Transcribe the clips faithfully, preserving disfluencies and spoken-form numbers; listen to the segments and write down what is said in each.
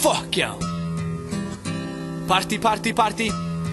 Fuck já. Party, party, party.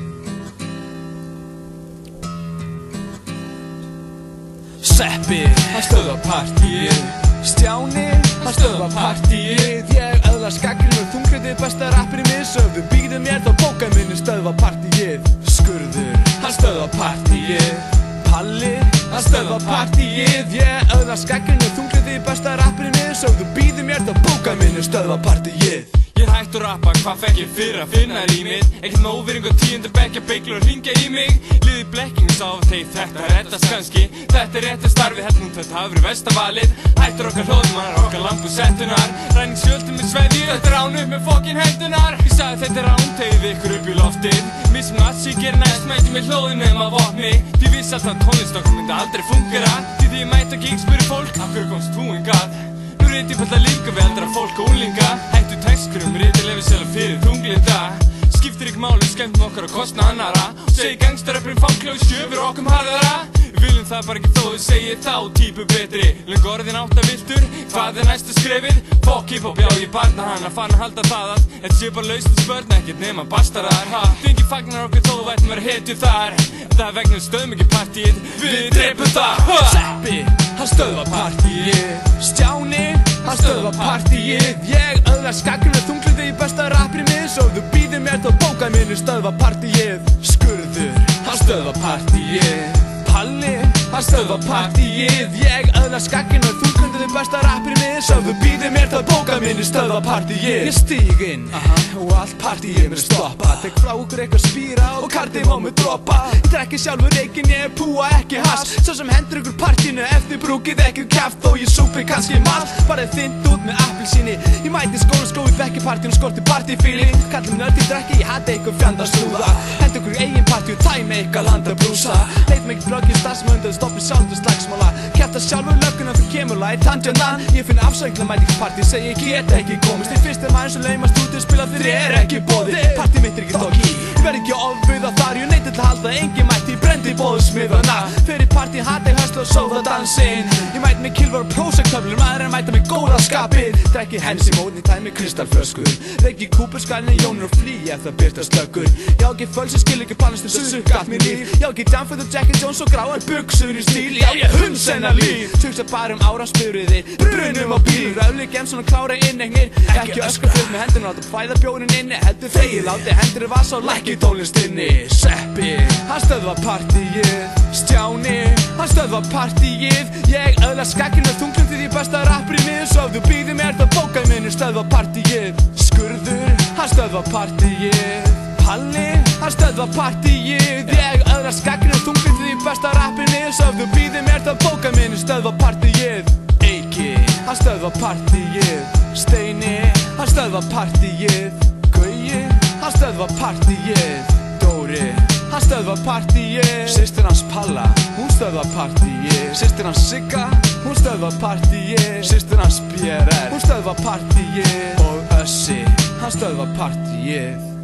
Sveppi, hann stöðva partíið. Stjáni, hann stöðva partíið. Ég öðlast gagnrýni og þunglyndið, besta rappir í miðsöfðu. Býgðu mér þá bóka minni, stöðva partíið. Skurður, hann stöðva partíið. Palli, hann stöðva partíið. Ég öðlast gagnrýni og þunglyndið, besta rappir í miðsöfðu. Býgðu mér þá bóka minni, stöðva partíið. Ég er hægt að rappa, hvað fekk ég fyrir að finna rýmið? Ekkert með óvirðing og tíundar bekkja beigla og hringja í mig. Liði blekkingu sá af þeir, þetta reddast kannski. Þetta er rétt að starfi, held nú þetta hafi verið vestavalið. Hættur okkar hlóðmannar, okkar lampu settunar. Ræning sjöldur með sveði, þetta er án upp með fokkin hendunar. Ég sagði þetta er án, tegið ykkur upp í loftið. Missum nazi, gerir næst, mæti með hlóðin nema vopni. Því vissi alltaf tónlistokkur myndi aldrei fungera. Því því ég mæti og gík spyrir fólk, af hverju komst þú hingað? Nú reyndi ég falla líka við eldra fólk og úlinga. Hættu textkurum, reyndi lefi sjálf fyrir þunglinda. Skiptir ekki máli, skemmtum okkar og kostna annara. Og segi gangstarappurinn fanglög, sjöfur okkum harðara. Við viljum það bara ekki þó við segið þá típu betri. Lengur orðin átta viltur, hvað er næsta skrefið? Fokk hiphop, já ég barna hana, fann að halda það að þetta sé bara lausn spörn, ekkert nema bastarar. Ha, þingi fagnar okkur þó þú ættum að vera hetju þar. Það er vegna stöðum ekki partíið, við drepum það. Sveppi, hann stöðva partíið. Stjáni, hann stöðva partíið. Ég öðlast gagnrýni og þunglyndið, besta rappir í miðsöfðu. Býðu mér þá bóka minni, stöðva partíið. Skurður, hann stöðva partíið. Palli, hann stöðva partíið. Ég öðlast gagnrýni og þunglyndið, besta rappir í miðsöfðu. Býðu mér þá bóka minni, stöðva partíið. Ég stíg inn og allt partíið mér stoppa. Tek frá ykkur eitthvað spýra og kardið má mig droppa. Ég drekki sjálfur reykinn, ég púa ekki hass. Svo sem hendur ykkur partínu eftir brúkið ekkert kjaft. Og ég súpi kannski mall, bara þynt út með appelsíni. Ég mæti skóla skói vekki partínu, skorti partífíling. Kallum nörd í drekki, ég hati eitthvað fjandastúða. Hendur ykkur eigin partí og tæmi eitthvað landabrúsa. Leit mig ekki flögg í starfsmöndu, stoppi sjálfur slagsmála. Kjafta sjálfur lögguna fyrir kemurla í tandjanan. Ég finn afsækla mæti ekki partí, segi ég get ekki komist. Í fyrst er maður eins og laumast út, spila fyrir er ekki bóði. Partí mitt er ekki stokki, ég verð ekki ofbauða þar. Ég neiti til að halda, engin mæti, brendi bóðu smiðana. Fyrir partí hati höslu og sóða dansinn. Ég mæti mig kilvar og prósektöflur, maður er að mæta mig góða skapið. Drekki hens í mótni, tæmi kristalflöskur. Reiki kúpur, skalni, jónur og flý ef það byrtast löggur. Já ekki fölsi, skil ekki pannist og sukka allt mér líf. Já ekki Danford og Jackie Jones og gráar buxur í stíl. Já ég hunds hennar líf. Tugsa bara um áramspyrriði, brunum á bíl. Röfli gemsun og klára inneignir. Ekki öskra fyrir með hendurna átt að fæða bjórin inni. Heldur þegið, láti hendur í vasa og lækki tónlistinni. Sveppi, hann stöðva partíið. Stjáni, hann stöðva partíið. Ég öðlast gagnrýni og þunglyndið, ég besta rappir í miðsöfðu. Býðu mér þá bóka minni, stöðva partíið. Skurður, hann stöðva partíið. Palli, hann stöðva partíið. Ég öðlast gagnrýni og þunglyndið, ég besta rappir í miðsöfðu. Býðu mér þá bóka minni, stöðva partíið. Eiki, hann stöðva partíið. Steini, hann stöðva partíið. Gauji, hann stöðva partíið. Dóri, hann stöðva partíið. Systir hans Palla, hún stöðva partíið. Systir hans Sigga, hún stöðva partíið. Systir hans B R R, hún stöðva partíið. Og Össi, hann stöðva partíið.